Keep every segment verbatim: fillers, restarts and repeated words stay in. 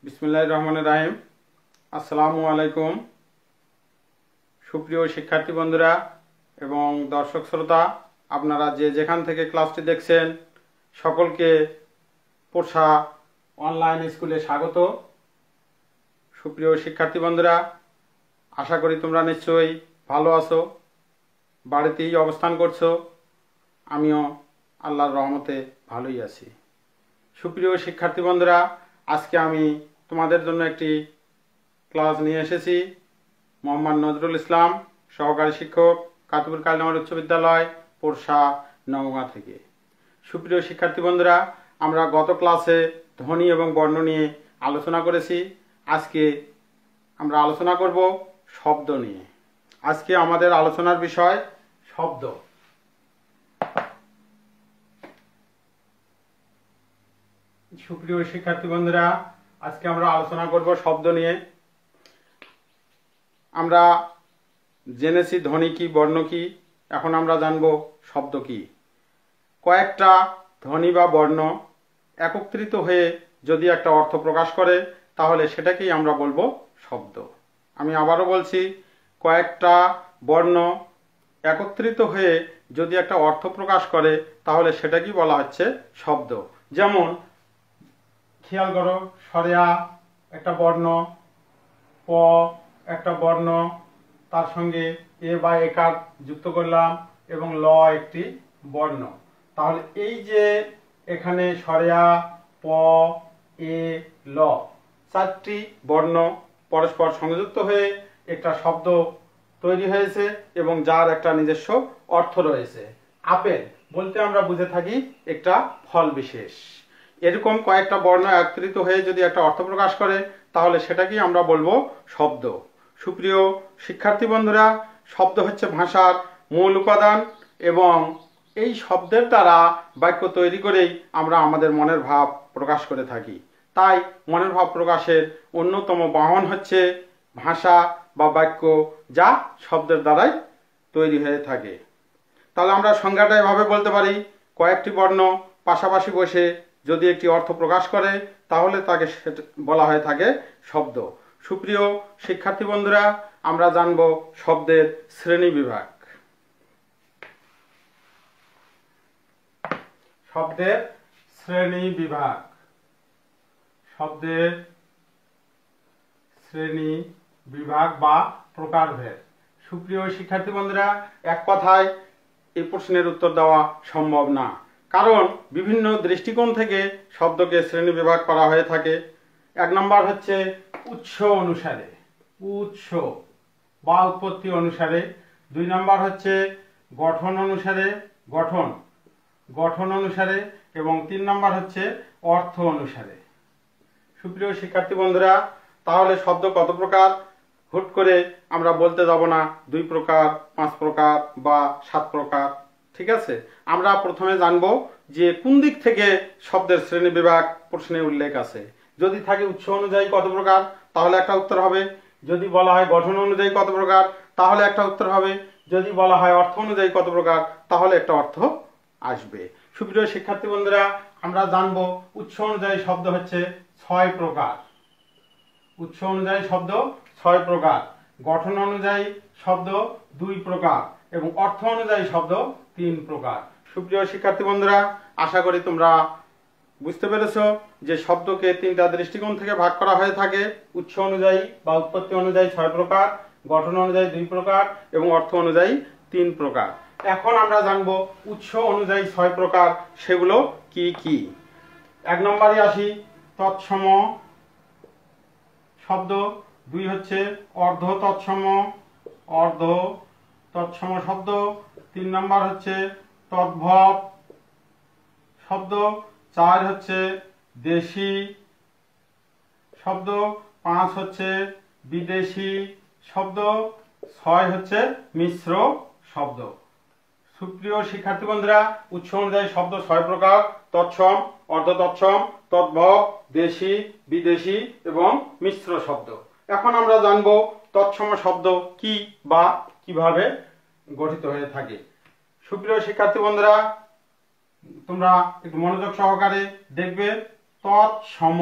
বিসমিল্লাহির রহমানির রহিম। আসসালামু আলাইকুম। সুপ্রিয় শিক্ষার্থী বন্ধুরা এবং দর্শক শ্রোতা, আপনারা যে যেখান থেকে ক্লাসটি দেখছেন সকলকে পোষা অনলাইন স্কুলে স্বাগত। সুপ্রিয় শিক্ষার্থী বন্ধুরা, আশা করি তোমরা নিশ্চয়ই ভালো আছো, বাড়িতেই অবস্থান করছো। আমিও আল্লাহর রহমতে ভালোই আছি। সুপ্রিয় শিক্ষার্থী বন্ধুরা, আজকে আমি তোমাদের জন্য একটি ক্লাস নিয়ে এসেছি। মোহাম্মদ নজরুল ইসলাম, সহকারী শিক্ষক, কাতুপুর কালীনগর উচ্চ বিদ্যালয়, পোরশা, নওগাঁ থেকে। সুপ্রিয় শিক্ষার্থী বন্ধুরা, আমরা গত ক্লাসে ধ্বনি এবং বর্ণ নিয়ে আলোচনা করেছি। আজকে আমরা আলোচনা করব শব্দ নিয়ে। আজকে আমাদের আলোচনার বিষয় শব্দ। সুপ্রিয় শিক্ষার্থী বন্ধুরা, আজকে আমরা আলোচনা করব শব্দ নিয়ে। আমরা জেনেছি ধ্বনি কি, বর্ণ কি, এখন আমরা জানব শব্দ কি। কয়েকটা ধ্বনি বা বর্ণ একত্রিত হয়ে যদি একটা অর্থ প্রকাশ করে তাহলে সেটাকেই আমরা বলবো শব্দ। আমি আবারও বলছি, কয়েকটা বর্ণ একত্রিত হয়ে যদি একটা অর্থ প্রকাশ করে তাহলে সেটাকেই বলা হচ্ছে শব্দ। যেমন খেয়াল করো, সরেয়া একটা বর্ণ, প একটা বর্ণ, তার সঙ্গে এ বা একার যুক্ত করলাম এবং ল একটি বর্ণ। তাহলে এই যে এখানে সরেয়া, প, এ, ল চারটি বর্ণ পরস্পর সংযুক্ত হয়ে একটা শব্দ তৈরি হয়েছে এবং যার একটা নিজস্ব অর্থ রয়েছে। আপেল বলতে আমরা বুঝে থাকি একটা ফল বিশেষ। এরকম কয়েকটা বর্ণ একত্রিত হয়ে যদি একটা অর্থ প্রকাশ করে তাহলে সেটাকেই আমরা বলবো শব্দ। সুপ্রিয় শিক্ষার্থী বন্ধুরা, শব্দ হচ্ছে ভাষার মূল উপাদান এবং এই শব্দের দ্বারা বাক্য তৈরি করেই আমরা আমাদের মনের ভাব প্রকাশ করে থাকি। তাই মনের ভাব প্রকাশের অন্যতম বাহন হচ্ছে ভাষা বা বাক্য, যা শব্দের দ্বারাই তৈরি হয়ে থাকে। তাহলে আমরা সংজ্ঞাটা এভাবে বলতে পারি, কয়েকটি বর্ণ পাশাপাশি বসে যদি একটি অর্থ প্রকাশ করে তাহলে তাকে বলা হয়ে থাকে শব্দ। সুপ্রিয় শিক্ষার্থী বন্ধুরা, আমরা জানব শব্দের শ্রেণী বিভাগ। শব্দের শ্রেণী বিভাগ শব্দের শ্রেণী বিভাগ বা প্রকারভেদ। সুপ্রিয় শিক্ষার্থী বন্ধুরা, এক কথায় এই প্রশ্নের উত্তর দেওয়া সম্ভব না, কারণ বিভিন্ন দৃষ্টিকোণ থেকে শব্দকে শ্রেণী বিভাগ করা হয়ে থাকে। এক নম্বর হচ্ছে উৎস অনুসারে, উৎস বা উৎপত্তি অনুসারে। দুই নম্বর হচ্ছে গঠন অনুসারে, গঠন গঠন অনুসারে এবং তিন নম্বর হচ্ছে অর্থ অনুসারে। সুপ্রিয় শিক্ষার্থী বন্ধুরা, তাহলে শব্দ কত প্রকার? হুট করে আমরা বলতে যাব না দুই প্রকার, পাঁচ প্রকার বা সাত প্রকার। ঠিক আছে, আমরা প্রথমে জানবো যে কোন দিক থেকে শব্দের শ্রেণী বিভাগ প্রশ্নে উল্লেখ আছে। যদি থাকে উৎস অনুযায়ী কত প্রকার তাহলে একটা উত্তর হবে, যদি বলা হয় গঠন অনুযায়ী কত প্রকার তাহলে একটা উত্তর হবে, যদি বলা হয় অর্থ অনুযায়ী কত প্রকার তাহলে একটা অর্থ আসবে। সুপ্রিয় শিক্ষার্থী বন্ধুরা, আমরা জানবো উৎস অনুযায়ী শব্দ হচ্ছে ছয় প্রকার। উৎস অনুযায়ী শব্দ ছয় প্রকার, গঠন অনুযায়ী শব্দ দুই প্রকার এবং অর্থ অনুযায়ী শব্দ তিন প্রকার। সুপ্রিয় শিক্ষার্থী বন্ধুরা, আশা করি তোমরা বুঝতে পেরেছো যে শব্দকে তিনটা দৃষ্টিকোণ থেকে ভাগ করা হয়ে থাকে। উৎস অনুযায়ী বা উৎপত্তি অনুযায়ী ছয় প্রকার, গঠন অনুযায়ী দুই প্রকার এবং অর্থ অনুযায়ী তিন প্রকার। এখন আমরা জানবো উৎস অনুযায়ী ছয় প্রকার, সেগুলো কি কি। এক নম্বরে আসি তৎসম শব্দ, দুই হচ্ছে অর্ধ তৎসম, অর্ধ তৎসম শব্দ, তিন নম্বর হচ্ছে তদ্ভব শব্দ, চার হচ্ছে দেশি শব্দ, পাঁচ হচ্ছে বিদেশি শব্দ, ছয় হচ্ছে মিশ্র শব্দ। সুপ্রিয় শিক্ষার্থী বন্ধুরা, উৎস অনুযায়ী শব্দ ছয় প্রকার: তৎসম, অর্ধ তৎসম, তদ্ভব, দেশি, বিদেশি এবং মিশ্র শব্দ। এখন আমরা জানবো তৎসম শব্দ কি বা কিভাবে গঠিত হয়ে থাকে। সুপ্রিয় শিক্ষার্থী বন্ধুরা, তোমরা একটু মনোযোগ সহকারে দেখবে। তৎসম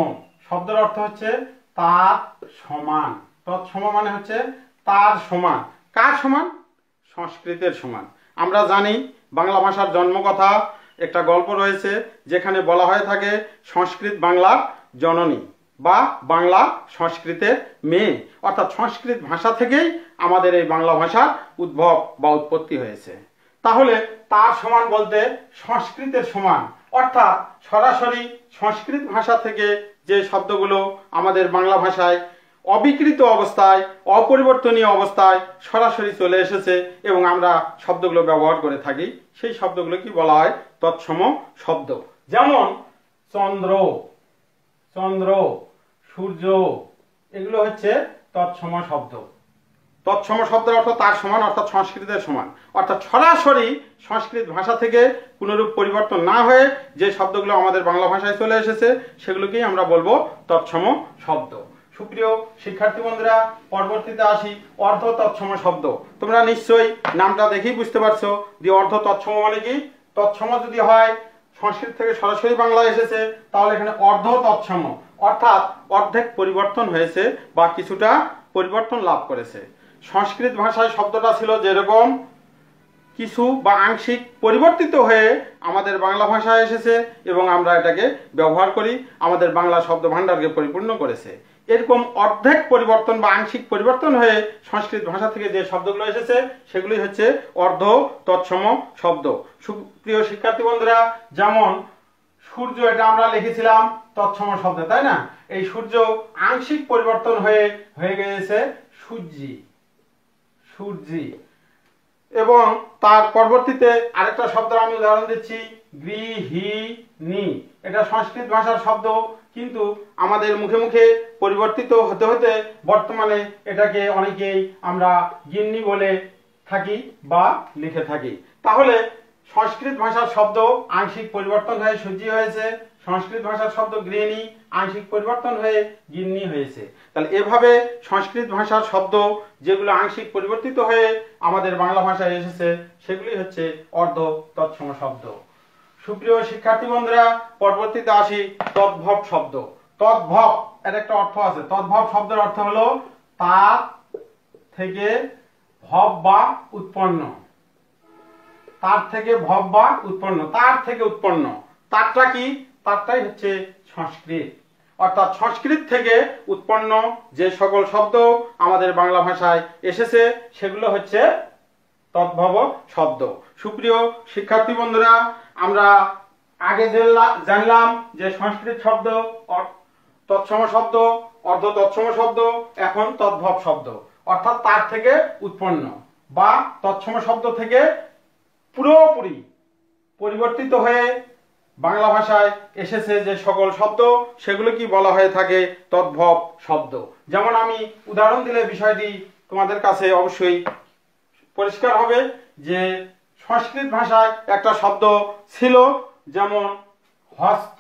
শব্দের অর্থ হচ্ছে তার সমান। তৎসম মানে হচ্ছে তার সমান। কার সমান? সংস্কৃতের সমান। আমরা জানি বাংলা ভাষার জন্মকথা একটা গল্প রয়েছে, যেখানে বলা হয়ে থাকে সংস্কৃত বাংলার জননী বা বাংলা সংস্কৃতের মেয়ে, অর্থাৎ সংস্কৃত ভাষা থেকেই আমাদের এই বাংলা ভাষার উদ্ভব বা উৎপত্তি হয়েছে। তাহলে তার সমান বলতে সংস্কৃতের সমান, অর্থাৎ সরাসরি সংস্কৃত ভাষা থেকে যে শব্দগুলো আমাদের বাংলা ভাষায় অবিকৃত অবস্থায়, অপরিবর্তনীয় অবস্থায় সরাসরি চলে এসেছে এবং আমরা শব্দগুলো ব্যবহার করে থাকি, সেই শব্দগুলো কি বলা হয়? তৎসম শব্দ। যেমন চন্দ্র, চন্দ্র, সূর্য, এগুলো হচ্ছে তৎসম শব্দ। তৎসম শব্দের অর্থ তার সমান, অর্থাৎ সংস্কৃতের সমান, অর্থাৎ সরাসরি সংস্কৃত ভাষা থেকে কোনরূপ পরিবর্তন না হয়ে যে শব্দগুলো আমাদের বাংলা ভাষায় চলে এসেছে সেগুলোকেই আমরা বলবো তৎসম শব্দ। সুপ্রিয় শিক্ষার্থী বন্ধুরা, পরবর্তীতে আসি অর্ধ তৎসম শব্দ। তোমরা নিশ্চয়ই নামটা দেখেই বুঝতে পারছো যে অর্ধ তৎসম মানে কি। তৎসম যদি হয় সংস্কৃত থেকে সরাসরি বাংলায় এসেছে, তাহলে এখানে অর্ধ তৎসম, অর্থাৎ অর্ধেক পরিবর্তন হয়েছে বা কিছুটা পরিবর্তন লাভ করেছে। সংস্কৃত ভাষায় শব্দটা ছিল যেরকম কিছু বা আংশিক পরিবর্তিত হয়ে আমাদের বাংলা ভাষায় এসেছে এবং আমরা এটাকে ব্যবহার করি, আমাদের বাংলা শব্দ ভাণ্ডারকে পরিপূর্ণ করেছে। এরকম অর্ধেক পরিবর্তন বা আংশিক পরিবর্তন হয়ে সংস্কৃত ভাষা থেকে যে শব্দগুলো এসেছে সেগুলি হচ্ছে অর্ধ তৎসম শব্দ। সুপ্রিয় শিক্ষার্থী বন্ধুরা, যেমন সূর্য, এটা আমরা লিখেছিলাম তৎসম শব্দ, তাই না? এই সূর্য আংশিক পরিবর্তন হয়ে হয়ে গিয়েছে সূর্যি, সূর্যি। এবং তার পরবর্তীতে আরেকটা শব্দ আমি উদাহরণ দিচ্ছি, গৃহিণী। এটা সংস্কৃত ভাষার শব্দ, কিন্তু আমাদের মুখে মুখে পরিবর্তিত হতে হতে বর্তমানে এটাকে অনেকেই আমরা গিন্নি বলে থাকি বা লিখে থাকি। তাহলে সংস্কৃত ভাষার শব্দ আংশিক পরিবর্তন হয়ে সূর্যি হয়েছে, সংস্কৃত ভাষার শব্দ গৃহিণী আংশিক পরিবর্তন হয়ে গিন্নি হয়েছে। তাহলে এভাবে সংস্কৃত ভাষার শব্দ যেগুলো আংশিক পরিবর্তিত হয়ে আমাদের বাংলা ভাষায় এসেছে সেগুলি হচ্ছে অর্ধ তৎসম শব্দ। সুপ্রিয় শিক্ষার্থী বন্ধুরা, পরবর্তীতে আসি তদ্ভব শব্দ। তদ্ভব এর একটা অর্থ আছে। তদ্ভব শব্দের অর্থ হলো তার থেকে ভব বা উৎপন্ন, তার থেকে ভব বা উৎপন্ন, তার থেকে উৎপন্ন। তারটা কি? তারটাই হচ্ছে সংস্কৃত, অর্থাৎ সংস্কৃত থেকে উৎপন্ন যে সকল শব্দ আমাদের বাংলা ভাষায় এসেছে সেগুলো হচ্ছে তদ্ভব শব্দ। সুপ্রিয় শিক্ষার্থী বন্ধুরা, আমরা আগে জানলাম যে সংস্কৃত শব্দ তৎসম শব্দ, অর্ধ তৎসম শব্দ, এখন তদ্ভব শব্দ, অর্থাৎ তার থেকে উৎপন্ন বা তৎসম শব্দ থেকে পুরোপুরি পরিবর্তিত হয়ে বাংলা ভাষায় এসেছে যে সকল শব্দ সেগুলো কি বলা হয়ে থাকে? তদ্ভব শব্দ। যেমন আমি উদাহরণ দিলে বিষয়টি তোমাদের কাছে অবশ্যই পরিষ্কার হবে যে সংস্কৃত ভাষায় একটা শব্দ ছিল যেমন হস্ত,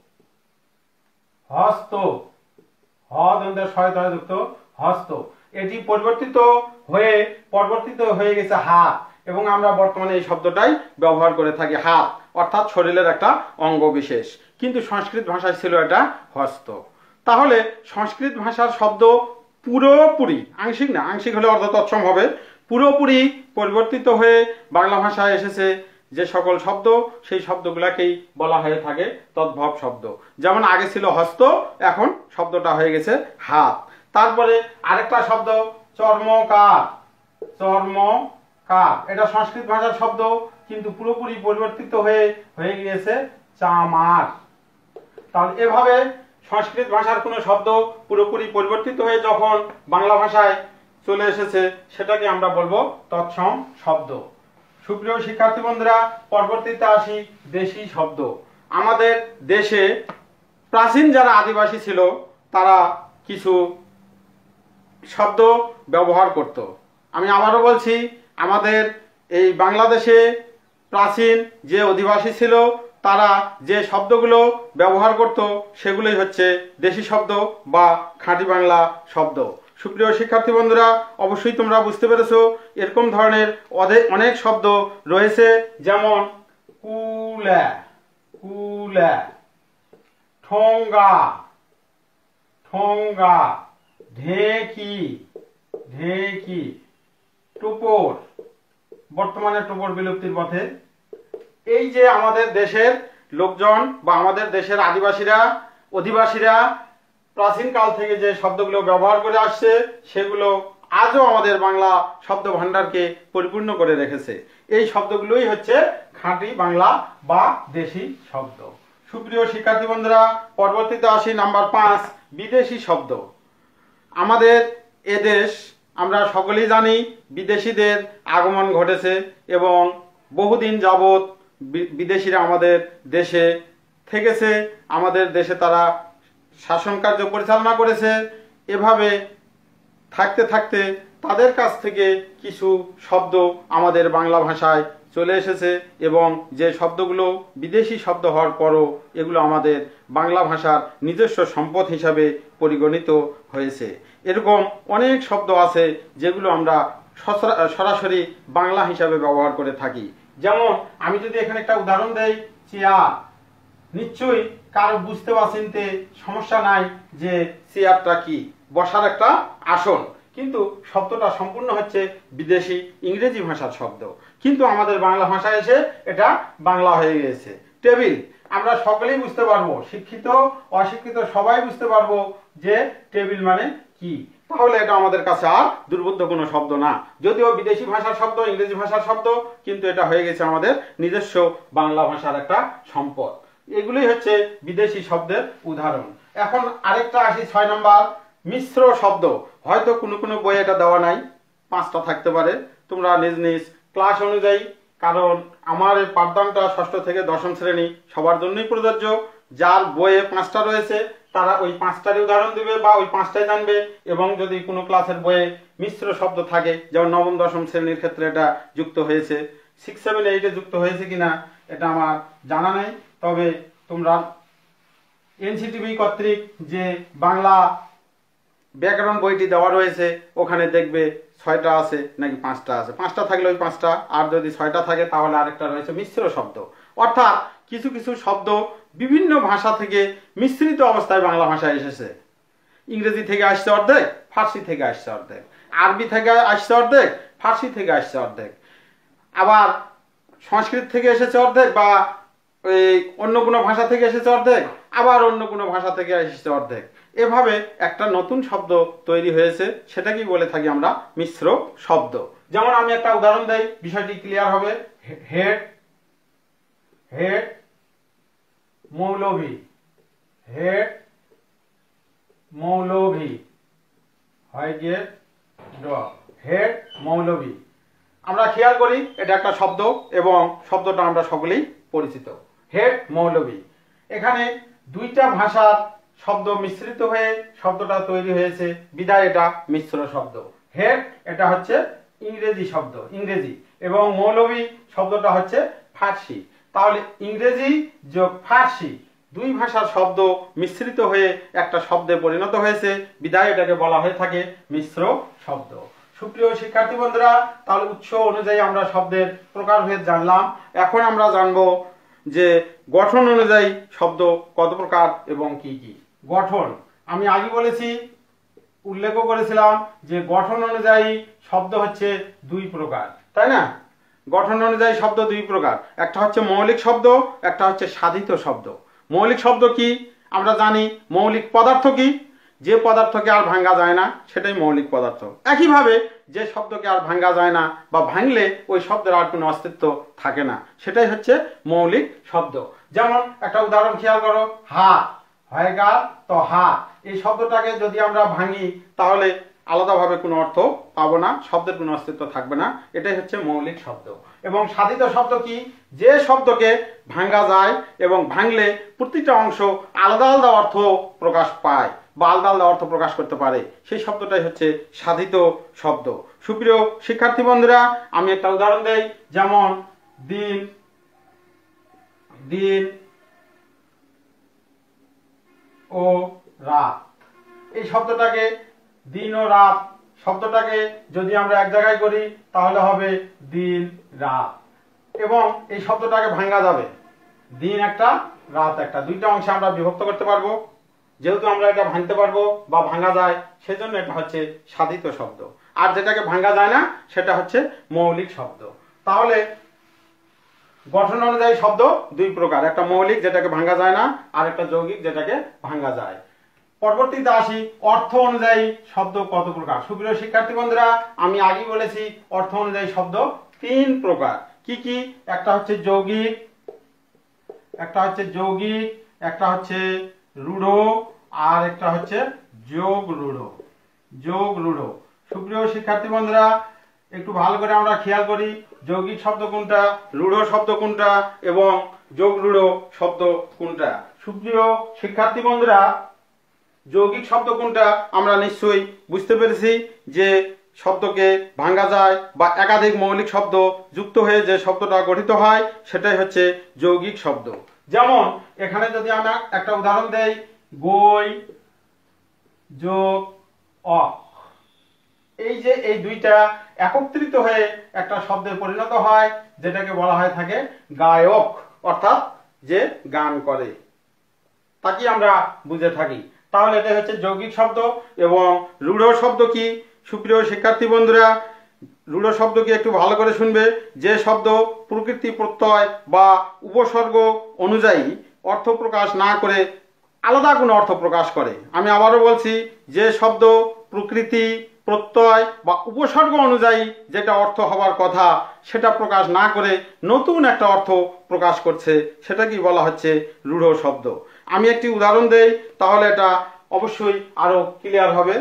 হস্ত, হ দন্তের শয়তায় যুক্ত হস্ত। এটি পরিবর্তিত হয়ে পরিবর্তিত হয়ে গেছে হাত, এবং আমরা বর্তমানে এই শব্দটাই ব্যবহার করে থাকি, হাত অর্থাৎ শরীরের একটা অঙ্গ বিশেষ, কিন্তু সংস্কৃত ভাষায় ছিল এটা হস্ত। তাহলে সংস্কৃত ভাষার শব্দ পুরোপুরি, আংশিক না, আংশিক হলে অর্ধ তৎসম হবে, পুরোপুরি পরিবর্তিত হয়ে বাংলা ভাষায় এসেছে যে সকল শব্দ সেই শব্দগুলাকেই বলা হয়ে থাকে তদ্ভব শব্দ। যেমন আগে ছিল হস্ত, এখন শব্দটা হয়ে গেছে হাত। তারপরে আরেকটা শব্দ চর্মকার, চর্মকার, এটা সংস্কৃত ভাষার শব্দ কিন্তু পুরোপুরি পরিবর্তিত হয়ে হয়ে গিয়েছে চামার। তাহলে এভাবে সংস্কৃত ভাষার কোনো শব্দ পুরোপুরি পরিবর্তিত হয়ে যখন বাংলা ভাষায় চলে এসেছে সেটাকে আমরা বলবো তৎসম শব্দ। সুপ্রিয় শিক্ষার্থী বন্ধুরা, পরবর্তীতে আসি দেশি শব্দ। আমাদের দেশে প্রাচীন যারা আদিবাসী ছিল তারা কিছু শব্দ ব্যবহার করত। আমি আবারও বলছি, আমাদের এই বাংলাদেশে প্রাচীন যে অধিবাসী ছিল তারা যে শব্দগুলো ব্যবহার করত সেগুলোই হচ্ছে দেশি শব্দ বা খাঁটি বাংলা শব্দ। সুপ্রিয় শিক্ষার্থী বন্ধুরা, অবশ্যই তোমরা বুঝতে পেরেছো এরকম ধরনের অনেক শব্দ রয়েছে, যেমন কুলা, কুলা, ঠোঙ্গা, ঠোঙ্গা, ঢেঁকি, ঢেঁকি, টুপর, বর্তমানে টুপর বিলুপ্তির পথে। এই যে আমাদের দেশের লোকজন বা আমাদের দেশের আদিবাসীরা, অধিবাসীরা প্রাচীনকাল থেকে যে শব্দগুলো ব্যবহার করে আসছে সেগুলো আজও আমাদের বাংলা শব্দ ভাণ্ডারকে পরিপূর্ণ করে রেখেছে। এই শব্দগুলোই হচ্ছে খাঁটি বাংলা বা দেশি শব্দ। সুপ্রিয় শিক্ষার্থী বন্ধুরা, পরবর্তীতে আসি নাম্বার পাঁচ, বিদেশি শব্দ। আমাদের এদেশ আমরা সকলেই জানি বিদেশিদের আগমন ঘটেছে এবং বহুদিন যাবৎ বিদেশিরা আমাদের দেশে থেকেছে, আমাদের দেশে তারা শাসন কার্য পরিচালনা করেছে। এভাবে থাকতে থাকতে তাদের কাছ থেকে কিছু শব্দ আমাদের বাংলা ভাষায় চলে এসেছে এবং যে শব্দগুলো বিদেশি শব্দ হওয়ার পরও এগুলো আমাদের বাংলা ভাষার নিজস্ব সম্পদ হিসাবে পরিগণিত হয়েছে। এরকম অনেক শব্দ আছে যেগুলো আমরা সরাসরি বাংলা হিসাবে ব্যবহার করে থাকি। যেমন আমি যদি এখানে একটা উদাহরণ দেই, চেয়ার, নিশ্চয়ই কারো বুঝতে বা চিনতে সমস্যা নাই যে চেয়ারটা কি, বসার একটা আসন, কিন্তু শব্দটা সম্পূর্ণ হচ্ছে বিদেশি ইংরেজি ভাষার শব্দ, কিন্তু আমাদের বাংলা ভাষায় এসে এটা বাংলা হয়ে গেছে। টেবিল, আমরা সকলেই বুঝতে পারবো, শিক্ষিত অশিক্ষিত সবাই বুঝতে পারবো যে টেবিল মানে কি, তাহলে এটা আমাদের কাছে আর দুর্বোধ্য কোনো শব্দ না। যদিও বিদেশি ভাষার শব্দ, ইংরেজি ভাষার শব্দ, কিন্তু এটা হয়ে গেছে আমাদের নিজস্ব বাংলা ভাষার একটা সম্পদ। এগুলোই হচ্ছে বিদেশি শব্দের উদাহরণ। এখন আরেকটা আসি, ছয় নম্বর, মিশ্র শব্দ। হয়তো কোনো কোনো বইয়ে এটা দেওয়া নাই, পাঁচটা থাকতে পারে, তোমরা নিজ নিজ ক্লাস অনুযায়ী, কারণ আমার এই পাঠদানটা ষষ্ঠ থেকে দশম শ্রেণী সবার জন্যই প্রযোজ্য। যার বইয়ে পাঁচটা রয়েছে তারা ওই পাঁচটারই উদাহরণ দিবে বা ওই পাঁচটাই জানবে, এবং যদি কোনো ক্লাসের বইয়ে মিশ্র শব্দ থাকে, যেমন নবম দশম শ্রেণীর ক্ষেত্রে এটা যুক্ত হয়েছে, সিক্স সেভেন এইটে যুক্ত হয়েছে কিনা এটা আমার জানা নেই, তবে তোমরা এনসিটিভি কর্তৃক যে বাংলা ব্যাকরণ বইটি দেওয়া রয়েছে ওখানে দেখবে ছয়টা আছে নাকি পাঁচটা আছে, পাঁচটা থাকলে ওই পাঁচটা, আর যদি ছয়টা থাকে তাহলে আরেকটা রয়েছে মিশ্র শব্দ। অর্থাৎ কিছু কিছু শব্দ বিভিন্ন ভাষা থেকে মিশ্রিত অবস্থায় বাংলা ভাষায় এসেছে। ইংরেজি থেকে আসছে অর্ধেক, ফার্সি থেকে আসছে অর্ধেক, আরবি থেকে আসছে অর্ধেক, ফার্সি থেকে আসছে অর্ধেক, আবার সংস্কৃত থেকে এসেছে অর্ধেক, বা ওই অন্য কোনো ভাষা থেকে এসেছে অর্ধেক, আবার অন্য কোনো ভাষা থেকে এসেছে অর্ধেক। এভাবে একটা নতুন শব্দ তৈরি হয়েছে, সেটাকেই বলে থাকি আমরা মিশ্র শব্দ। যেমন আমি একটা উদাহরণ দেই, বিষয়টি ক্লিয়ার হবে। হেড, হেড মৌলভী, হেড মৌলভী, হয় গিয়ে ড, হেড মৌলভী। আমরা খেয়াল করি এটা একটা শব্দ এবং শব্দটা আমরা সকলেই পরিচিত, হেড মৌলভী। এখানে দুইটা ভাষার শব্দ মিশ্রিত হয়ে শব্দটা তৈরি হয়েছে, বিধায় এটা মিশ্র শব্দ। হেড এটা হচ্ছে ইংরেজি শব্দ, ইংরেজি, এবং মৌলভী শব্দটা হচ্ছে ফার্সি। তাহলে ইংরেজি যোগ ফার্সি দুই ভাষার শব্দ মিশ্রিত হয়ে একটা শব্দে পরিণত হয়েছে, বিধায় এটাকে বলা হয়ে থাকে মিশ্র শব্দ। সুপ্রিয় শিক্ষার্থী বন্ধুরা, তাহলে উৎস অনুযায়ী আমরা শব্দের প্রকারভেদ জানলাম। এখন আমরা জানবো যে গঠন অনুযায়ী শব্দ কত প্রকার এবং কি কি। গঠন আমি আগে বলেছি, উল্লেখ করেছিলাম যে গঠন অনুযায়ী শব্দ হচ্ছে দুই প্রকার, তাই না? গঠন অনুযায়ী শব্দ দুই প্রকার, একটা হচ্ছে মৌলিক শব্দ, একটা হচ্ছে সাধিত শব্দ। মৌলিক শব্দ কি আমরা জানি, মৌলিক পদার্থ কি, যে পদার্থকে আর ভাঙা যায় না সেটাই মৌলিক পদার্থ। একইভাবে যে শব্দকে আর ভাঙা যায় না বা ভাঙলে ওই শব্দের আর কোনো অস্তিত্ব থাকে না, সেটাই হচ্ছে মৌলিক শব্দ। যেমন একটা উদাহরণ খেয়াল করো, হাত, হয় গা তো হাত, এই শব্দটাকে যদি আমরা ভাঙি তাহলে আলাদাভাবে কোনো অর্থ পাবো না, শব্দের কোনো অস্তিত্ব থাকবে না, এটাই হচ্ছে মৌলিক শব্দ। এবং সাধিত শব্দ কি, যে শব্দকে ভাঙা যায় এবং ভাঙলে প্রতিটা অংশ আলাদা আলাদা অর্থ প্রকাশ পায় বা আলাদা আলাদা অর্থ প্রকাশ করতে পারে, সেই শব্দটাই হচ্ছে সাধিত শব্দ। সুপ্রিয় শিক্ষার্থী বন্ধুরা, আমি একটা উদাহরণ দেই, যেমন দিন, দিন ও রাত, এই শব্দটাকে দিন ও রাত শব্দটাকে যদি আমরা এক জায়গায় করি তাহলে হবে দিন রাত, এবং এই শব্দটাকে ভাঙা যাবে, দিন একটা রাত একটা, দুইটা অংশে আমরা বিভক্ত করতে পারবো। যেহেতু আমরা এটা ভাঙতে পারবো বা ভাঙা যায়, সেজন্য এটা হচ্ছে সাধিত শব্দ। আর যেটাকে ভাঙা যায় না সেটা হচ্ছে মৌলিক শব্দ। তাহলে গঠন অনুযায়ী শব্দ দুই প্রকার, একটা মৌলিক যেটাকে ভাঙা যায় না, আর একটা যৌগিক যেটাকে ভাঙা যায়। পরবর্তীতে আসি অর্থ অনুযায়ী শব্দ কত প্রকার। সুপ্রিয় শিক্ষার্থী বন্ধুরা, আমি আগেই বলেছি অর্থ অনুযায়ী শব্দ তিন প্রকার। কি কি? একটা হচ্ছে যৌগিক, একটা হচ্ছে যৌগিক, একটা হচ্ছে রূঢ়, আর একটা হচ্ছে যোগ রূঢ়। যোগ রূঢ়। সুপ্রিয় শিক্ষার্থী বন্ধুরা, একটু ভালো করে আমরা খেয়াল করি যৌগিক শব্দ কোনটা, রূঢ় শব্দ কোনটা এবং যোগ রূঢ় শব্দ কোনটা। সুপ্রিয় শিক্ষার্থী বন্ধুরা, যৌগিক শব্দ কোনটা আমরা নিশ্চয়ই বুঝতে পেরেছি, যে শব্দকে ভাঙা যায় বা একাধিক মৌলিক শব্দ যুক্ত হয়ে যে শব্দটা গঠিত হয় সেটাই হচ্ছে যৌগিক শব্দ। যেমন এখানে যদি আমরা একটা উদাহরণ দেই, গই যোগ অক, এই যে এই দুইটা একত্রিত হয়ে একটা শব্দে পরিণত হয়, যেটাকে বলা হয় থাকে গায়ক, অর্থাৎ যে গান করে, তাকে আমরা বুঝে থাকি। তাহলে এটা হচ্ছে যৌগিক শব্দ। এবং রূঢ় শব্দ কি? সুপ্রিয় শিক্ষার্থী বন্ধুরা, রূঢ় শব্দ কি একটু ভালো করে শুনবে। যে শব্দ প্রকৃতি প্রত্যয় বা উপসর্গ অনুযায়ী অর্থ প্রকাশ না করে আলাদা কোনো অর্থ প্রকাশ করে। আমি আবারও বলছি, যে শব্দ প্রকৃতি প্রত্যয় বা উপসর্গ অনুযায়ী যেটা অর্থ হওয়ার কথা সেটা প্রকাশ না করে নতুন একটা অর্থ প্রকাশ করছে, সেটা কি বলা হচ্ছে রূঢ় শব্দ। আমি একটি উদাহরণ দেই, তাহলে এটা অবশ্যই আরো ক্লিয়ার হবে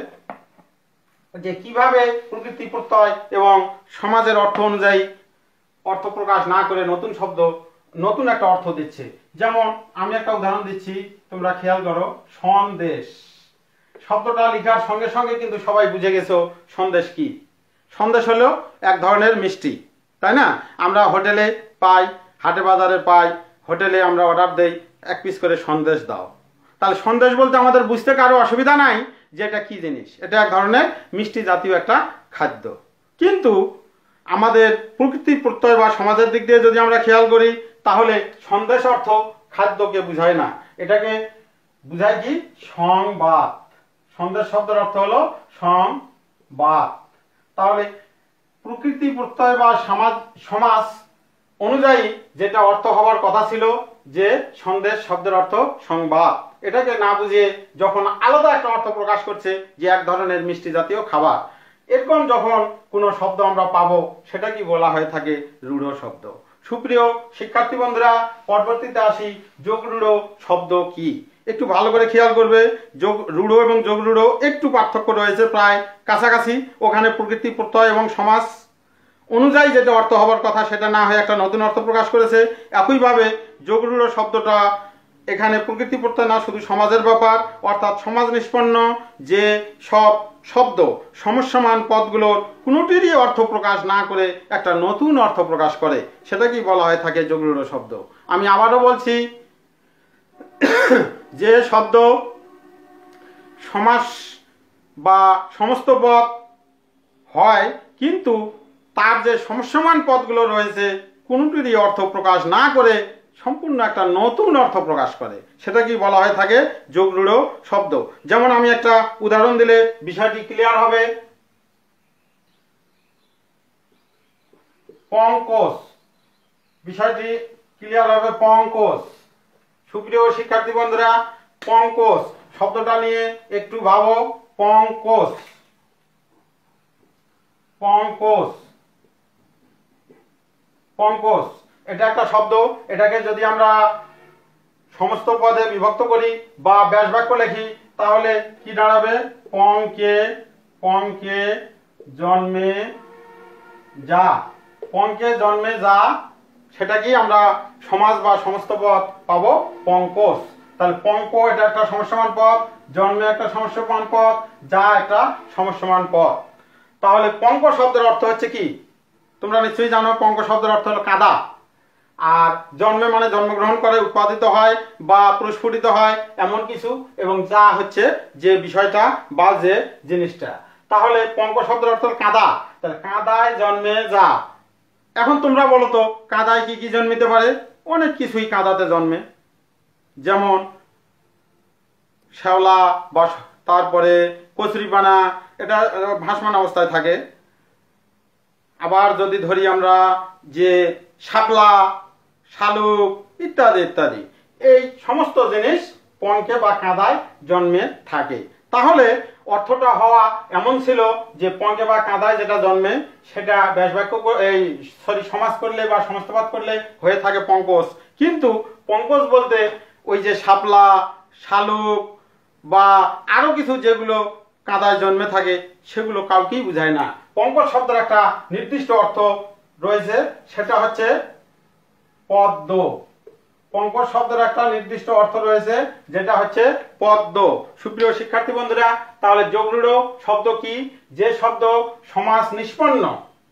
যে কিভাবে প্রকৃতি প্রত্যয় এবং সমাজের অর্থ অনুযায়ী অর্থ প্রকাশ না করে নতুন শব্দ নতুন একটা অর্থ দিচ্ছে। যেমন আমি একটা উদাহরণ দিচ্ছি, তোমরা খেয়াল করো, সন্দেশ শব্দটা লেখার সঙ্গে সঙ্গে কিন্তু সবাই বুঝে গেছো সন্দেশ কি। সন্দেশ হলো এক ধরনের মিষ্টি, তাই না? আমরা হোটেলে পাই, হাটে বাজারে পাই, হোটেলে আমরা অর্ডার দেই এক পিস করে সন্দেশ দাও। তাহলে সন্দেশ বলতে আমাদের বুঝতে কারো অসুবিধা নাই যে এটা কি জিনিস, এটা এক ধরনের মিষ্টি জাতীয় একটা খাদ্য। কিন্তু আমাদের প্রকৃতি প্রত্যয় বা সমাজের দিক দিয়ে যদি আমরা খেয়াল করি, তাহলে সন্দেশ অর্থ খাদ্যকে বুঝায় না, এটাকে বুঝায় কি সংবাদ। সন্দেশ শব্দের অর্থ হলো সংবাদ। তাহলে প্রকৃতি প্রত্যয় বা সমাজ সমাজ অনুযায়ী যেটা অর্থ হওয়ার কথা ছিল, যে সন্দেশ শব্দের অর্থ সংবাদ, এটাকে না বুঝিয়ে যখন আলাদা একটা অর্থ প্রকাশ করছে যে এক ধরনের মিষ্টি জাতীয় খাবার, এরকম যখন কোনো শব্দ আমরা পাবো সেটা কি বলা হয়ে থাকে রূঢ় শব্দ। সুপ্রিয় শিক্ষার্থী বন্ধুরা, পরবর্তীতে আসি যোগ রূঢ় শব্দ কি। একটু ভালো করে খেয়াল করবে, যোগ রূঢ় এবং যোগ রূঢ় একটু পার্থক্য রয়েছে, প্রায় কাছাকাছি। ওখানে প্রকৃতি প্রত্যয় এবং সমাজ অনুযায়ী যেটা অর্থ হওয়ার কথা সেটা না হয়ে একটা নতুন অর্থ প্রকাশ করেছে। একইভাবে যোগ রূঢ় শব্দটা এখানে প্রকৃতি প্রত্যয় না, শুধু সমাজের ব্যাপার, অর্থাৎ সমাজ নিষ্পন্ন যে সব শব্দ সমস্যমান পদগুলোর কোনোটিরই অর্থ প্রকাশ না করে একটা নতুন অর্থ প্রকাশ করে, সেটা কি বলা হয় থাকে যোগ রূঢ় শব্দ। আমি আবারও বলছি, যে শব্দ সমাস বা সমস্ত পদ হয় কিন্তু তার যে সমস্যমান পদগুলো রয়েছে কোনোটিরই অর্থ প্রকাশ না করে সম্পূর্ণ একটা নতুন অর্থ প্রকাশ করে, সেটা কি বলা হয় থাকে যোগ রূঢ় শব্দ। যেমন আমি একটা উদাহরণ দিলে বিষয়টি ক্লিয়ার হবে। পঙ্কজ, বিষয়টি ক্লিয়ার হবে। পঙ্কজ। সুপ্রিয় শিক্ষার্থী বন্ধুরা, পঙ্কজ শব্দটা নিয়ে একটু ভাবো। পঙ্কজ, পঙ্কজ, পঙ্কজ এটা একটা শব্দ। এটাকে যদি আমরা সমস্ত পদে বিভক্ত করি বা ব্যাস বাক্য লিখি তাহলে কি দাঁড়াবে? পঙ্কে, পঙ্কে জন্মে যা। পঙ্কে জন্মে যা, সেটা কি আমরা সমাজ বা সমস্ত পদ পাবো পঙ্কজ। তাহলে পঙ্ক এটা একটা সমস্যমান পদ, জন্মে একটা সমস্যমান পদ, যা একটা সমস্যমান পদ। তাহলে পঙ্ক শব্দের অর্থ হচ্ছে কি? তোমরা নিশ্চয়ই জানো, পঙ্ক শব্দের অর্থ হলো কাদা। আর জন্মে মানে জন্মগ্রহণ করে, উৎপাদিত হয় বা প্রস্ফুটিত হয় এমন কিছু, এবং যা হচ্ছে যে বিষয়টা বা যে জিনিসটা। তাহলে পঙ্ক শব্দের অর্থ হলো কাদা। তাহলে কাদায় জন্মে যা। এখন তোমরা বলো তো কাদায় কি কি জন্মিতে পারে? অনেক কিছুই কাদাতে জন্মে। যেমন শ্যাওলা বা তারপরে কচুরিপানা, এটা ভাসমান অবস্থায় থাকে। আবার যদি ধরি আমরা যে শাপলা, শালুক ইত্যাদি ইত্যাদি, এই সমস্ত জিনিস পঙ্কে বা কাঁদায় জন্মে থাকে। তাহলে অর্থটা হওয়া এমন ছিল যে পঙ্কে বা কাঁদায় যেটা জন্মে সেটা ব্যাসবাক্য এই সরি সমাস করলে বা সমস্তপাত করলে হয়ে থাকে পঙ্কজ। কিন্তু পঙ্কজ বলতে ওই যে শাপলা, শালুক বা আরো কিছু যেগুলো কাঁদায় জন্মে থাকে সেগুলো কাউকেই বোঝায় না। পঙ্কজ শব্দের একটা নির্দিষ্ট অর্থ রয়েছে, সেটা হচ্ছে পদ্ম। পঙ্কজ শব্দের একটা নির্দিষ্ট অর্থ রয়েছে যেটা হচ্ছে পদ্ম। সুপ্রিয় শিক্ষার্থী বন্ধুরা, তাহলে যোগরূঢ় শব্দ কি? যে শব্দ সমাস নিষ্পন্ন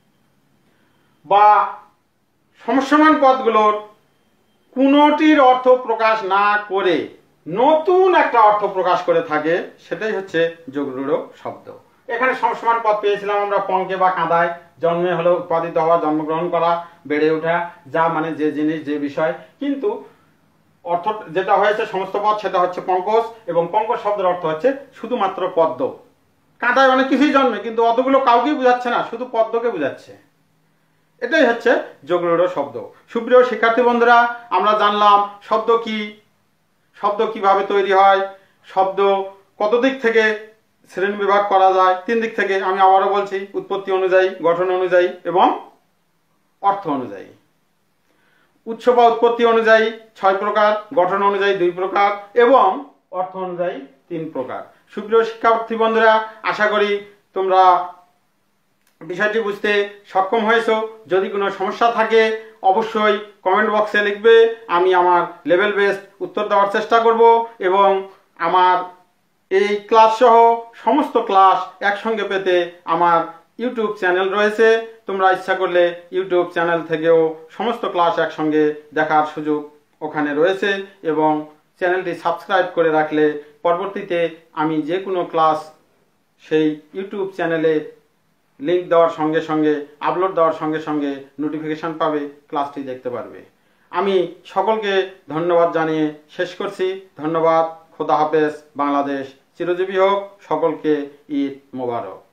বা সমসমান পদগুলোর কোনটির অর্থ প্রকাশ না করে নতুন একটা অর্থ প্রকাশ করে থাকে, সেটাই হচ্ছে যোগরূঢ় শব্দ। এখানে সমসমান পদ পেয়েছিলাম আমরা পঙ্কে বা কাঁদায় জন্মে হলো উৎপাদিত হওয়া, জন্মগ্রহণ করা, বেড়ে ওঠা, যা মানে যে জিনিস যে বিষয়। কিন্তু অর্থ যেটা হয়েছে সমস্ত পদ সেটা হচ্ছে পঙ্কজ, এবং পঙ্কজ শব্দের অর্থ হচ্ছে শুধুমাত্র পদ্ম। কাঁদায় অনেক কিছুই জন্মে কিন্তু অতগুলো কাউকেই বোঝাচ্ছে না, শুধু পদ্মকে বোঝাচ্ছে। এটাই হচ্ছে যোগরূঢ় শব্দ। সুপ্রিয় শিক্ষার্থী বন্ধুরা, আমরা জানলাম শব্দ কি, শব্দ কিভাবে তৈরি হয়, শব্দ কত দিক থেকে শ্রেণী বিভাগ করা যায়। তিন দিক থেকে, আমি আবারও বলছি, উৎপত্তি অনুযায়ী, গঠন অনুযায়ী এবং অর্থ অনুযায়ী। উৎস বা উৎপত্তি অনুযায়ী ছয় প্রকার, গঠন অনুযায়ী দুই প্রকার এবং অর্থ অনুযায়ী তিন প্রকার। সুপ্রিয় শিক্ষার্থী বন্ধুরা, আশা করি তোমরা বিষয়টি বুঝতে সক্ষম হয়েছো। যদি কোনো সমস্যা থাকে অবশ্যই কমেন্ট বক্সে লিখবে, আমি আমার লেভেল বেসড উত্তর দেওয়ার চেষ্টা করব। এবং আমার এই ক্লাস সহ সমস্ত ক্লাস একসঙ্গে পেতে আমার ইউটিউব চ্যানেল রয়েছে, তোমরা ইচ্ছা করলে ইউটিউব চ্যানেল থেকেও সমস্ত ক্লাস একসঙ্গে দেখার সুযোগ ওখানে রয়েছে। এবং চ্যানেলটি সাবস্ক্রাইব করে রাখলে পরবর্তীতে আমি যে কোনো ক্লাস সেই ইউটিউব চ্যানেলে লিঙ্ক দেওয়ার সঙ্গে সঙ্গে, আপলোড দেওয়ার সঙ্গে সঙ্গে নোটিফিকেশন পাবে, ক্লাসটি দেখতে পারবে। আমি সকলকে ধন্যবাদ জানিয়ে শেষ করছি। ধন্যবাদ। খোদা হাফেজ। বাংলাদেশ চিরজীবী হোক। সকলকে ঈদ মোবারক।